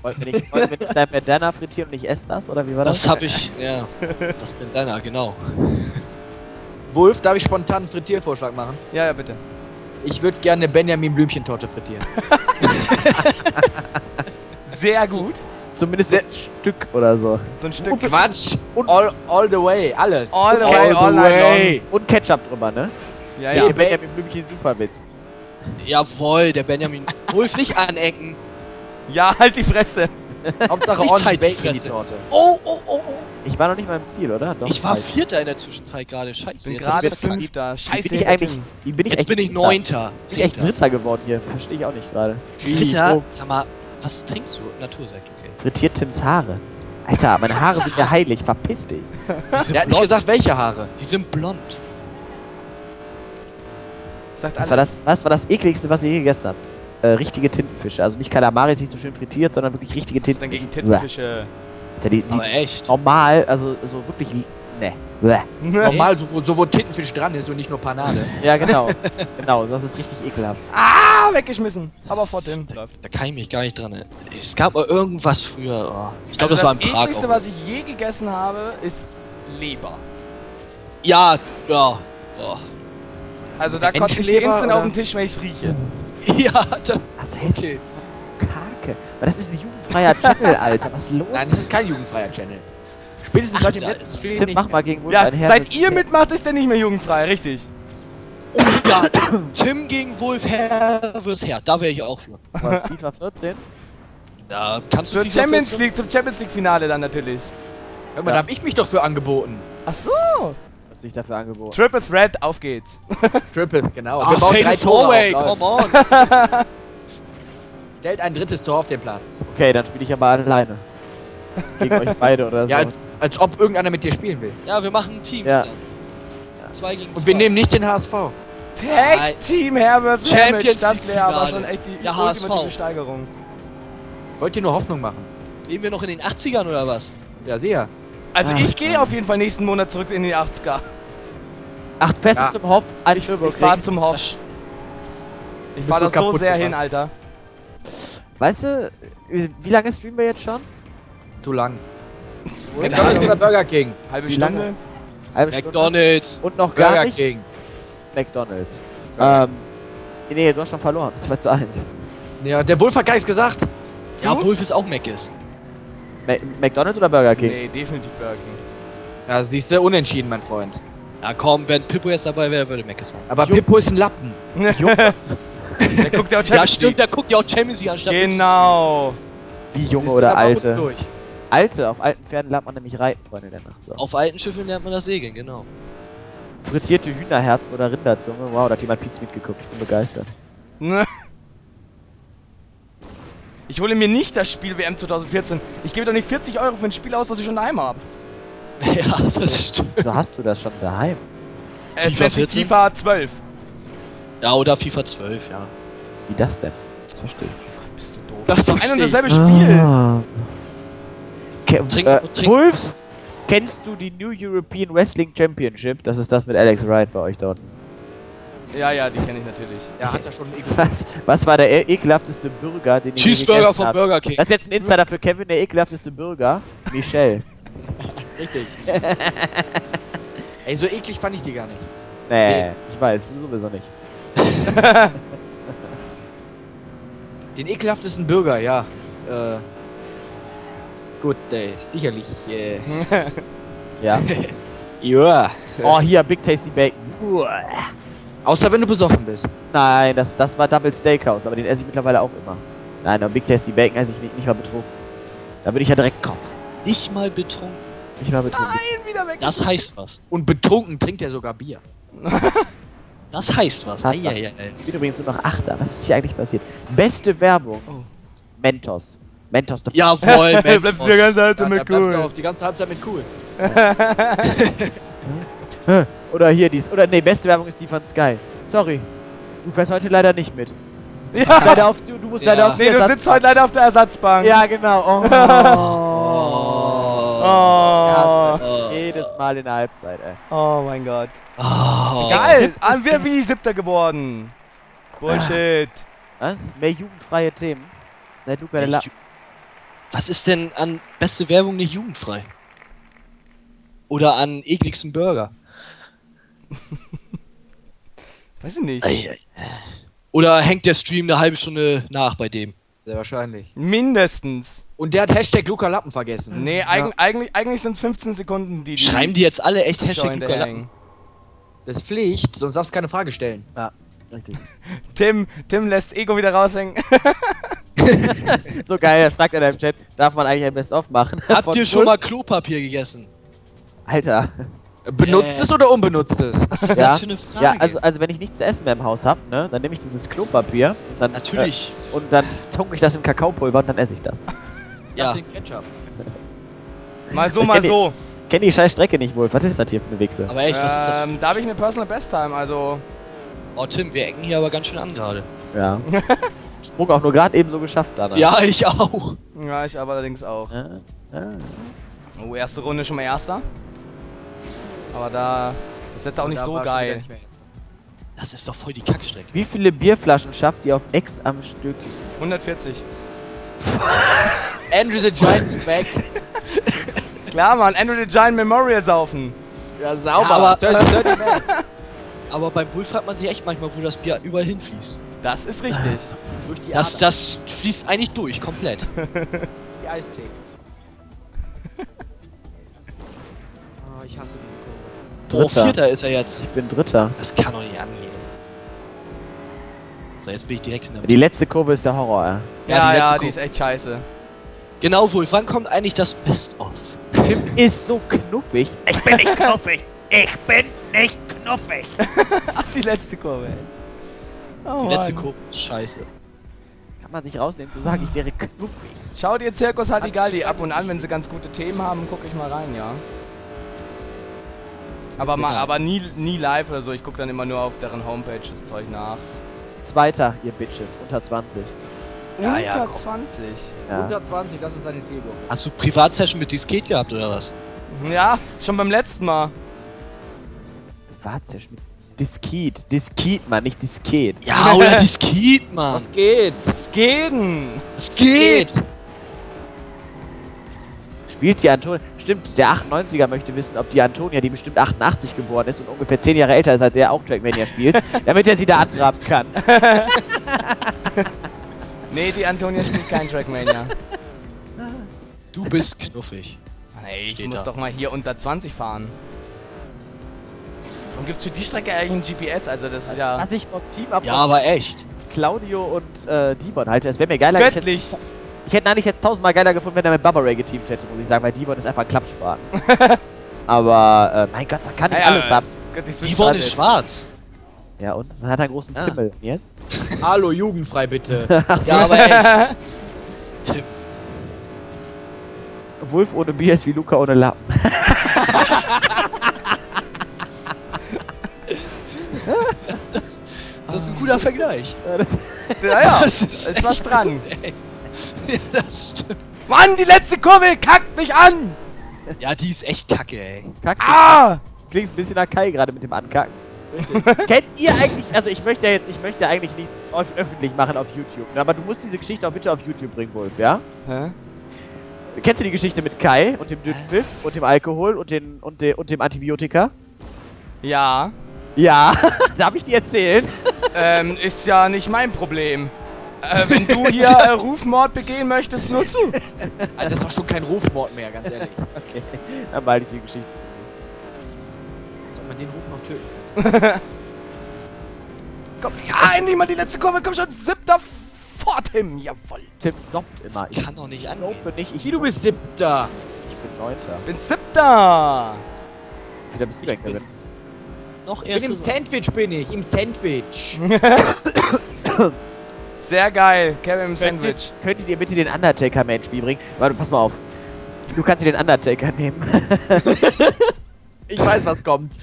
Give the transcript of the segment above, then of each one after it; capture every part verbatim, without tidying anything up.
Wollten wir nicht, wollten wir nicht dein Bandana frittieren und ich esse das, oder wie war das? Das hab ich, ja, das Bandana, genau. Wolf, darf ich spontan einen Frittiervorschlag machen? Ja, ja, bitte. Ich würde gerne eine Benjamin Blümchentorte frittieren. Sehr gut. Zumindest so ein Stück oder so. So ein Stück. Quatsch! All, all the way, alles. All the way, all night long. Und Ketchup drüber, ne? Ja, Ja, ja. Benjamin Blümchen, super Witz. Jawohl, der Benjamin. Wolf nicht anecken. Ja, halt die Fresse. Hauptsache Ich ordentlich zeig die Bacon in die Fresse. Torte. Oh, oh, oh, oh. Ich war noch nicht mal im Ziel, oder? Doch, Ich war ich. Vierter in der Zwischenzeit gerade. Scheiße. Bin jetzt gerade hab ich verkackt. Fünfter. Wie Scheiße, bin ich eigentlich, wie bin ich Jetzt echt bin ich Dritter? Neunter. Bin ich echt Dritter geworden hier? Verstehe ich auch nicht gerade. Dritter? Sag mal, was trinkst du? Natursekt, okay. Frittiert Tims Haare. Alter, meine Haare sind mir heilig, verpiss dich. Der hat nicht gesagt, welche Haare. Die sind blond. Sagt Was alles. war das, was war das ekligste, was ihr je gegessen habt? Äh, richtige Tintenfische. Also nicht Kalamaris, nicht so schön frittiert, sondern wirklich richtige Was ist denn Tintenfische. gegen Tintenfische? Alter, die, die Aber echt. normal, also so wirklich, ne. Bleh. Normal, so, wo- so wo Tintenfisch dran ist und nicht nur Panade. Ja, genau. Genau, das ist richtig ekelhaft. Ah, weggeschmissen. Aber vor Tim. Läuft. Da kann ich mich gar nicht dran erinnern. Es gab mal irgendwas früher. Oh. Ich glaube, Also das war in das Prag. ekligste, auch. was ich je gegessen habe, ist Leber. Ja, ja. Oh. Also da kotze ich dir Menschenleber instant auf oder? den Tisch, wenn ich's rieche. Ja, da, Was hältst okay. du von Kake? Weil das ist ein jugendfreier Channel, Alter. Was ist los? Nein, das ist kein jugendfreier Channel. Spätestens seit dem Ach, letzten Stream Tim, nicht mach mehr. mal gegen Wolf Ja, ein Herz. seit ihr mitmacht, ist der nicht mehr jugendfrei, richtig. Oh ja, Tim gegen Wolf versus Herr. Da wäre ich auch für. Was, FIFA vierzehn? Da kannst du Zur FIFA Champions vierzehn League, zum Champions League Finale dann natürlich. Hör mal, da hab ich mich doch für angeboten. Ach so. Was dich dafür angeboten? Triple Threat, auf geht's. Triple, genau. Ah, Wir bauen Fatal drei Tore Four-Way, auf. come on. Stellt ein drittes Tor auf den Platz. Okay, dann spiele ich aber alleine. Gegen euch beide oder so. Ja, als ob irgendeiner mit dir spielen will. Ja, wir machen Teams Ja. dann. Zwei gegen zwei. Und wir nehmen nicht den H S V. Tag Nein. Team Herr versus Champions Damage, das wäre aber League schon echt die Ja, H S V. ultimative Steigerung. Wollt ihr nur Hoffnung machen? Leben wir noch in den achtzigern oder was? Ja, sehr. Also Ah, ich gehe ja. auf jeden Fall nächsten Monat zurück in die achtziger. Ach, fest Ja. zum Hof, ein Ich, Fürburg. ich fahr zum Hof. Ich fahr so da so kaputt sehr gefasst. hin, Alter. Weißt du, wie lange streamen wir jetzt schon? Zu lang. Keine McDonald's Ahnung. oder Burger King? Halbe Wie Stunde. lange? Halbe Stunde? McDonalds. Und noch gar Burger nicht? King. McDonalds. Ja. Ähm, nee, du hast schon verloren. zwei zu eins. Ja, der Wolf hat gar nichts gesagt. Ja, Wolf ist auch Meckes. Ma McDonalds oder Burger King? Nee, definitiv Burger King. Ja, siehst du, unentschieden, mein Freund. Ja komm, wenn Pippo jetzt dabei wäre, würde Meckes sein. Aber Jo. Pippo ist ein Lappen. Der guckt ja auch Ja Champions stimmt, League. der guckt ja auch Champions League anstatt Genau. Wie junge Die sind oder aber alte? unten durch. Alte, auf alten Pferden lernt man nämlich reiten, Freunde der Nacht. So. Auf alten Schiffen lernt man das Segeln, genau. Frittierte Hühnerherzen oder Rinderzunge. Wow, da hat jemand Pizza mitgeguckt. Ich bin begeistert. Ich hole mir nicht das Spiel W M zwanzig vierzehn. Ich gebe doch nicht vierzig Euro für ein Spiel aus, das ich schon daheim habe. Ja, das stimmt. So hast du das schon daheim. Es FIFA nennt sich vierzehn? FIFA zwölf. Ja, oder FIFA zwölf, ja. Wie das denn? Das verstehe ich. Bist du doof. Das Das ist doch verstehe ein und ich. dasselbe Spiel. Ah. Ke Trink- äh, trink- Wolf, kennst du die New European Wrestling Championship? Das ist das mit Alex Wright bei euch dort. Ja, ja, die kenne ich natürlich. Ja, hat er schon ein Ego. Was, was war der e ekelhafteste Burger, den ihr je Cheeseburger gegessen von habt? Burger King. Das ist jetzt ein Insider für Kevin, der ekelhafteste Burger. Michelle. Richtig. Ey, so eklig fand ich die gar nicht. Nee, ich weiß, du sowieso nicht. Den ekelhaftesten Burger, ja. Äh. Gut, äh, sicherlich. Äh. Ja. Ja. Oh, hier, Big Tasty Bacon. Uah. Außer wenn du besoffen bist. Nein, das, das war Double Steakhouse, aber den esse ich mittlerweile auch immer. Nein, aber Big Tasty Bacon esse ich nicht, nicht mal betrunken. Da würde ich ja direkt kotzen. Nicht mal betrunken. Nicht mal betrunken. Nein, wieder weg. Das heißt was. Und betrunken trinkt er sogar Bier. Das heißt was. Tatsache. Eieiei. Ich bin übrigens nur noch Achter. Was ist hier eigentlich passiert? Beste Werbung. Oh. Mentos. Mentos. the- Jawohl, Du Mensch. bleibst die ganze Zeit Ja, mit da bleibst du cool. auch die ganze Halbzeit mit cool. Oder hier dies. Oder nee, beste Werbung ist die von Sky. Sorry. Du fährst heute leider nicht mit. Du musst Ja. leider auf, du, du musst Ja. leider auf die Nee, du Ersatz- sitzt heute leider auf der Ersatzbank. Ja, genau. Oh. Oh. Oh. Hasse. Jedes Mal in der Halbzeit, ey. Oh mein Gott. Oh. Geil. Ah, wir wie Siebter geworden. Bullshit. Was? Mehr jugendfreie Themen? Na, du, keine La Was ist denn an beste Werbung nicht jugendfrei? Oder an ekligsten Burger? Weiß ich nicht. Ei, ei. Oder hängt der Stream eine halbe Stunde nach bei dem? Sehr wahrscheinlich. Mindestens. Und der hat Hashtag Luca Lappen vergessen. Nee, eig eigentlich, eigentlich sind es fünfzehn Sekunden, die die Schreiben die jetzt alle echt Zuschauer Hashtag Luca hinterherhängen. Lappen? Das ist Pflicht, sonst darfst du keine Frage stellen. Ja, richtig. Tim, Tim lässt Ego wieder raushängen. So geil, er fragt in deinem Chat, darf man eigentlich ein Best-of machen? Habt Von ihr schon null- mal Klopapier gegessen? Alter. Benutztes Äh. oder unbenutztes? Was ist Ja, das für eine Frage? ja, also, also wenn ich nichts zu essen mehr im Haus hab, ne, dann nehme ich dieses Klopapier und dann, Natürlich. äh, und dann tunke ich das in Kakaopulver und dann esse ich das. Ja. Den Ketchup. Mal so, Ich mal kenn so. Kenn die scheiß Strecke nicht wohl. Was ist das hier für eine Wichse? Aber echt, was ist das? Ähm, da habe ich eine Personal Best Time, also. Oh Tim, wir ecken hier aber ganz schön an gerade. Ja. Sprung auch nur gerade eben so geschafft, Anna. Ja, ich auch. Ja, ich aber allerdings auch. Ja, ja. Oh, erste Runde schon mal erster. Aber da ist jetzt auch nicht Da so war schon wieder geil. nicht mehr jetzt. Das ist doch voll die Kackstrecke. Wie viele Bierflaschen schafft ihr auf Ex am Stück? hundertvierzig. Andrew the Giant is back. Klar, Mann, Andrew the Giant Memorial saufen. Ja, sauber. Ja, aber- Dirty, dirty man. Aber beim Bull fragt man sich echt manchmal, wo das Bier überall hinfließt. Das ist richtig. Durch die Das, Ader. das fließt eigentlich durch, komplett. Das ist wie Eistee. Oh, ich hasse diese Kurve. Oh, Dritter. Vierter ist er jetzt. Ich bin Dritter. Das kann doch nicht angehen. So, jetzt bin ich direkt in der... Die letzte Kurve ist der Horror, ja. Ja, die ja, letzte die ist echt scheiße. Genau, Wolf, wann kommt eigentlich das Best-of? Tim ist so knuffig. Ich bin nicht knuffig. Ich bin nicht knuffig. Ach, die letzte Kurve, ey. Oh, Die letzte Mann. Kurve ist scheiße. Kann man sich rausnehmen zu sagen, ich wäre knuffig. Schau dir Zirkus Halligalli Hat's ab und gesagt, an, wenn sie ganz gute Themen haben, gucke ich mal rein, ja. Aber, Witzig, mal, ja. aber nie, nie live oder so, ich gucke dann immer nur auf deren Homepage das Zeug nach. Zweiter, ihr Bitches, unter zwanzig. Ja, ja, Unter komm. zwanzig. Ja. hundertzwanzig, das ist seine Zielgruppe. Hast du Privatsession mit Disket gehabt, oder was? Ja, schon beim letzten Mal. Warte, mit Disket. Disket, Mann, nicht Disket. Ja, oder Disket, Mann. Was geht? Es geht denn. Was geht? Spielt die Antonia. Stimmt, der achtundneunziger möchte wissen, ob die Antonia, die bestimmt achtundachtzig geboren ist und ungefähr zehn Jahre älter ist, als er auch Trackmania spielt, damit er sie da angraben kann. Nee, die Antonia spielt kein Trackmania. Du bist knuffig. Hey, ich Steht muss da. doch mal hier unter zwanzig fahren. Warum gibt's für die Strecke eigentlich ein G P S? Also das ist ja Was ich vom Team ab Ja, aber echt. Claudio und äh, Dibon halte, es wäre mir geiler. Ich hätte, göttlich. ich hätte eigentlich jetzt tausendmal geiler gefunden, wenn er mit Bubba Ray geteamt hätte, muss ich sagen, weil Dibon ist einfach ein Klappspaten. Aber, äh, mein Gott, da kann ich Ja, alles ja, ab. göttlich Die zwischen- Bonne ist schwarz. Ja, und? Dann hat er einen großen Ah. Pimmel. Und jetzt? Hallo, jugendfrei bitte. Ach so. Ja, aber echt. Tim. Wolf ohne Bier ist wie Luca ohne Lappen. Das ist ein guter Vergleich. Ja, das- Ja, ja, Das ist ist was echt dran. gut, ey. Das stimmt. Mann, die letzte Kurve kackt mich an! Ja, die ist echt kacke, ey. Kackst du? Ah! Klingst ein bisschen nach Kai gerade mit dem Ankacken. Kennt ihr eigentlich, also ich möchte ja jetzt, ich möchte ja eigentlich nichts öf- öffentlich machen auf YouTube, ne, aber du musst diese Geschichte auch bitte auf YouTube bringen, Wolf, ja? Hä? Kennst du die Geschichte mit Kai und dem dünnen Pfiff und dem Alkohol und, den, und, de, und dem Antibiotika? Ja. Ja, darf ich dir erzählen? Ähm, ist ja nicht mein Problem. Äh, wenn du hier äh, Rufmord begehen möchtest, nur zu. Alter, das ist doch schon kein Rufmord mehr, ganz ehrlich. Okay, dann behalte ich die Geschichte. Als ob man den Ruf noch töten kann. Komm, ja, endlich mal die letzte Kurve, komm schon, siebter vor Tim, jawoll. Tim doppt immer. Ich kann doch nicht angehen. dope nicht, ich, Wie, du bist siebter. ich bin Neunter. Bin siebter. Wieder bist du Ich weg, bin- Kevin. Noch Ich bin im erst. Sandwich, bin ich. Im Sandwich. Sehr geil, Kevin im Könntet, Sandwich. könntet ihr bitte den Undertaker mehr ins Spiel bringen? Warte, pass mal auf. Du kannst dir den Undertaker nehmen. Ich weiß, was kommt.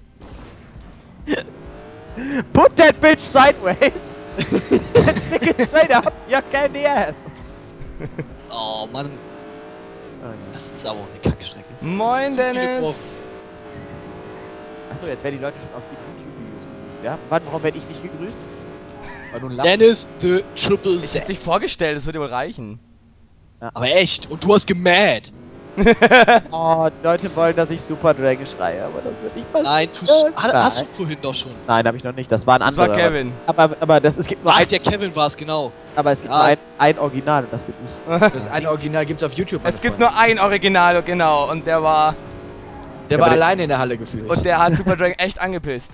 Put that bitch sideways. And stick it straight up. Your candy ass. Oh Mann, das ist aber auch eine Kackstrecke. Moin, Zu viele Dennis. Achso, jetzt werden die Leute schon auf die YouTube-Videos gegrüßt, ja? Warte, warum werde ich nicht gegrüßt? Weil du ein Lappen Dennis the Triple Ich hab Z. dich vorgestellt, das wird dir wohl reichen. Aber echt. Und du hast gemad. Oh, die Leute wollen, dass ich Super Dragon schreie, aber das wird nicht passieren. Nein, tust, hat, hast du vorhin doch schon. Nein, habe ich noch nicht. Das war ein Das anderer. war Kevin. Aber, aber das, es gibt nur Ach, ein, der Kevin war es, genau. aber es gibt Ja. nur ein, ein Original und das bin ich. Das eine Original gibt's auf YouTube. Es meine gibt Freunde. nur ein Original, genau. Und der war. Der Ja, war aber der- alleine in der Halle gefühlt. Und der hat Super Dragon echt angepisst.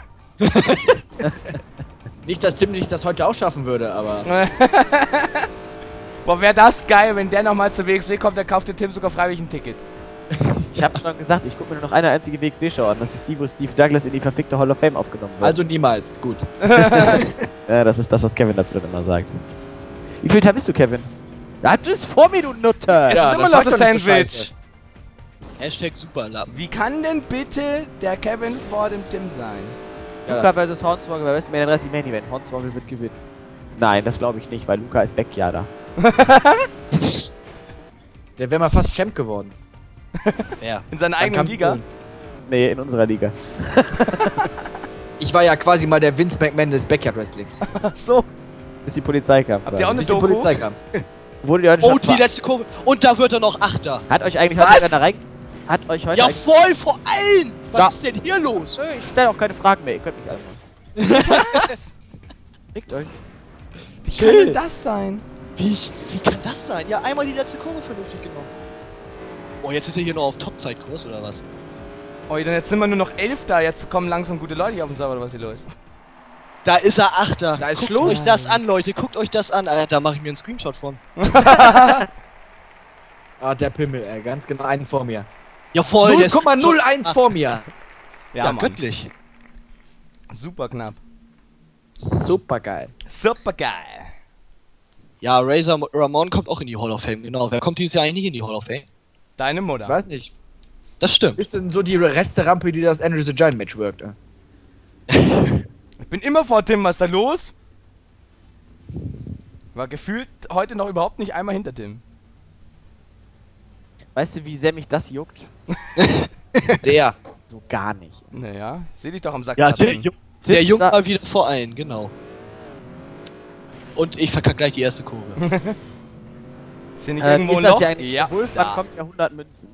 Nicht, dass Tim nicht das heute auch schaffen würde, aber. Boah, wäre das geil, wenn der nochmal zur W X W kommt, der kauft den Tim sogar freiwillig ein Ticket. Ich habe schon gesagt, ich gucke mir nur noch eine einzige W X W-Show an. Das ist die, wo Steve Douglas in die verfickte Hall of Fame aufgenommen wird. Also niemals. Gut. Ja, das ist das, was Kevin dazu dann immer sagt. Wie viel Time bist du, Kevin? Ja, du bist vor mir, du Nutter! Es Ja, ist immer dann noch frag das doch nicht so Sandwich. scheiße. Hashtag Superlappen. Wie kann denn bitte der Kevin vor dem Tim sein? Luca versus Hornswoggle bei WrestleMania dreißig Main Event. Hornswoggle wird gewinnen. Nein, das glaube ich nicht, weil Luca ist Backyarder. Der wäre mal fast Champ geworden. Ja. In seiner Dann eigenen kam Liga? Boom. Nee, in unserer Liga. Ich war ja quasi mal der Vince McMahon des Backyard Wrestlings. Ach so. Bis die Polizei kam. Habt ihr auch eine Bis die Doku? Polizei kam. Wurde die heute Oh, schon die ver- letzte Kurve. Und da wird er noch Achter. Hat euch eigentlich Was? heute einer rein... Hat euch heute Ja, eigentlich... voll vor allen. Was Ja. ist denn hier los? Nö, ich stelle auch keine Fragen mehr, ihr könnt mich einfach. Fickt euch. Wie kann denn das sein? Wie, wie kann das sein? Ja, einmal die letzte Kurve vernünftig genommen. Oh, jetzt ist er hier noch auf Topzeitkurs oder was? Oh, dann jetzt sind wir nur noch elf da. Jetzt kommen langsam gute Leute hier auf den Server, oder was ist hier los? Da ist er Achter. Da ist Guckt Schluss. euch das an, Leute. Guckt euch das an. Alter, da mache ich mir einen Screenshot von. Ah, der Pimmel, ey. Ganz genau einen vor mir. Ja, voll. der null ist- Komma null eins vor mir. Ja, Ja, Mann. göttlich. Super knapp. Super geil. Super geil. Ja, Razor Ramon kommt auch in die Hall of Fame. Genau. Wer kommt dieses Jahr eigentlich nicht in die Hall of Fame? Deine Ich Mutter. weiß nicht. Das stimmt. Ist denn so die Resterampe, die das Andrew the Giant Match wirkt? Äh? Ich bin immer vor Tim, was ist da los? War gefühlt heute noch überhaupt nicht einmal hinter Tim. Weißt du, wie sehr mich das juckt? Sehr. So gar nicht. Naja, seh dich doch am Sack Ja, der, kratzen. Ju- der Tim Junge sa- war wieder vor allen, genau. Und ich verkack gleich die erste Kurve. Ist hier nicht Äh, irgendwo ist ein das Loch? ja eigentlich Ja, der Wolfmann da. kommt ja hundert Münzen.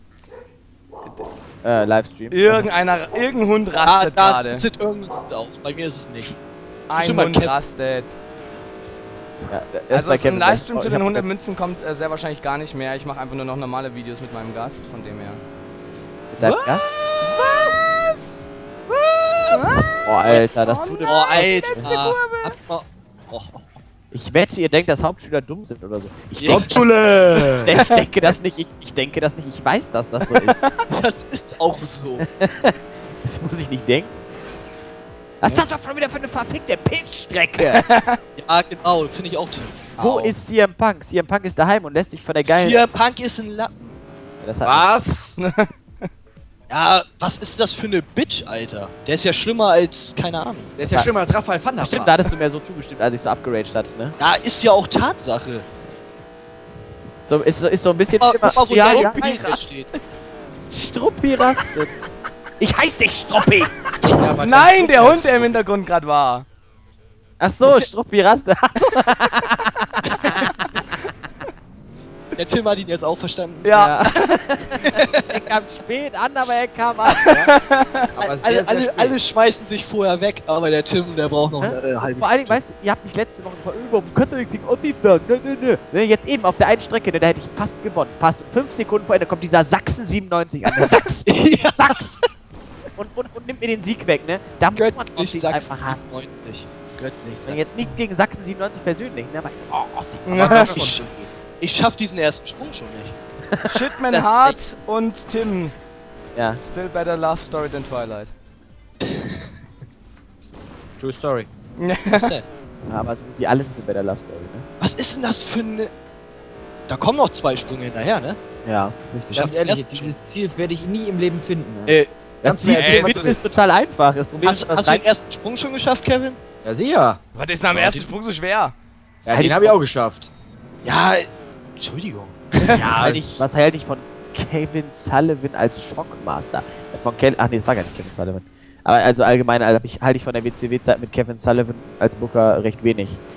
Äh, Livestream. Irgendeiner, irgendein Hund Ah, rastet da gerade. sieht irgendwas aus. Bei mir ist es nicht. Ein schon mal Hund Kevin. rastet. Ja, der- Also erst bei im Kevin Livestream sagt, zu oh, den ich hab hundert mit- Münzen kommt äh, sehr wahrscheinlich gar nicht mehr. Ich mache einfach nur noch normale Videos mit meinem Gast, von dem her. mit deinem Gast. Was? Was? Oh, Alter, das tut Oh, im Alter. letzte Kurve. Habt mal- Oh, oh. Ich wette, ihr denkt, dass Hauptschüler dumm sind oder so. Ich, Ja. denk, Hauptschule! ich, denk, ich denke das nicht. Ich, ich denke das nicht. Ich weiß, dass das so ist. Das ist auch so. Das muss ich nicht denken. Was ist das doch schon wieder für eine verfickte Pissstrecke? Ja, genau. Finde ich auch toll. Wo Au. ist C M Punk? C M Punk ist daheim und lässt sich von der geilen... Hier, Punk ist ein Lappen. Das hat Was? Ja, was ist das für eine Bitch, Alter? Der ist ja schlimmer als, keine Ahnung. Der ist ja schlimmer als Raphael van der Stimmt, da Vaart. hattest du mir so zugestimmt, als ich so abgeraged hatte, ne? Ja, ist ja auch Tatsache. So, ist, so- ist so ein bisschen Guck mal, guck mal, wo ja, der ja, Struppi ja. steht. Struppi rastet. Ich heiß dich Struppi! Ja, aber Nein, dein der Strupp Hund, ist der im Hintergrund gerade war. Ach so, Struppi rastet. Ach so. Der Tim hat ihn jetzt auch verstanden. Ja. Er kam spät an, aber er kam an. Ja? Aber sehr, alle, sehr alle, spät. alle schmeißen sich vorher weg, aber der Tim, der braucht noch eine äh, halbe Vor allen Dingen, weißt du, ihr habt mich letzte Woche gefragt, warum könnt ihr nichts gegen Ossis sagen? Nö, nö, nö. Ne, jetzt eben auf der einen Strecke, ne, da hätte ich fast gewonnen. Fast. Und fünf Sekunden vor Ende kommt dieser Sachsen siebenundneunzig an. Der Sachs! Ja. Sachs! Und, und, und nimmt mir den Sieg weg, ne? Da muss man Göttlich Ossis Sachsen einfach hassen. siebenundneunzig. Göttlich. Und jetzt nichts gegen Sachsen siebenundneunzig persönlich, ne? Aber jetzt, oh, Ossis. Ja. Aber das schon. Ich, ich schaff diesen ersten Sprung schon nicht. Shitman Das ist Hart und Tim. Ja. Still better love story than Twilight. True Story. Was denn? Ja, aber so wie alles ist eine Better Love Story, ne? Was ist denn das für eine... Da kommen noch zwei Sprünge hinterher, ne? Ja, ist richtig. Ganz hab ehrlich, erst- dieses Ziel werde ich nie im Leben finden. Ne? Äh, Das Kannst du mir Ziel erzählen, was zu du ist total einfach. Das Problem hast, ist, was hast du rein... den ersten Sprung schon geschafft, Kevin? Ja, sicher. Was ist denn am Ja, ersten die- Sprung so schwer? Ja, den habe ich auch geschafft. Ja, Entschuldigung. Ja, halte ich, was halte ich von Kevin Sullivan als Shockmaster? Von Kel Ach nee, es war gar nicht Kevin Sullivan. Aber also allgemein also ich, halte ich von der W C W-Zeit mit Kevin Sullivan als Booker recht wenig.